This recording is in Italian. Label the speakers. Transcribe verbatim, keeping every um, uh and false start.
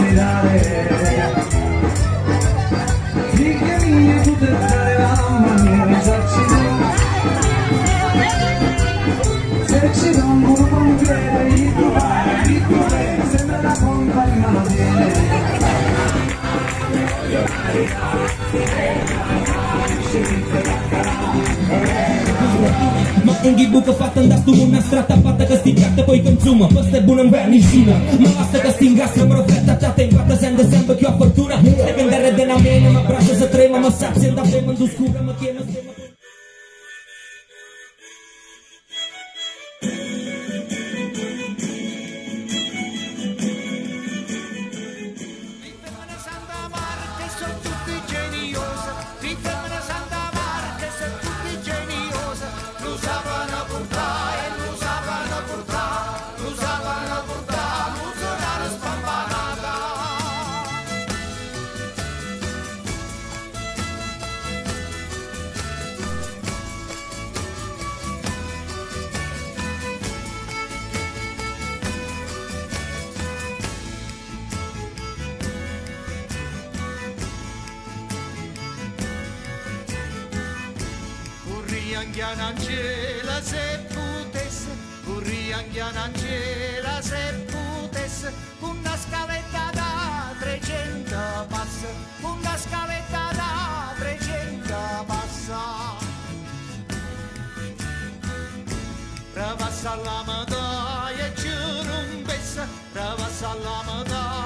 Speaker 1: maritare. Figlia mia, tu te dare la maniera esercitare. Se ci rompono con piede, il tuo padre, il tuo re, sembra la compagna non viene.
Speaker 2: Ma un ghibbu che fatta andare su una strada fatta che sti piatta poi consuma. Questo è buono inverno in Cina. Ma basta che sti ingassa ma fretta ciata in fatta sente sempre che ho fortuna. E vendere della mena ma braccia se trema ma sazia da prima in scura ma chiama stiamo.
Speaker 3: Angela se potesse, corri anche Angela se potesse, una scaletta da trecento passa, una scaletta da trecento passa. Ravassa la medaglia e ci non pessa, ravassa la medaglia.